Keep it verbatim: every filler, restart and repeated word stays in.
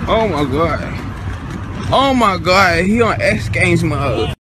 Oh my god. Oh my god, he on X Games mode.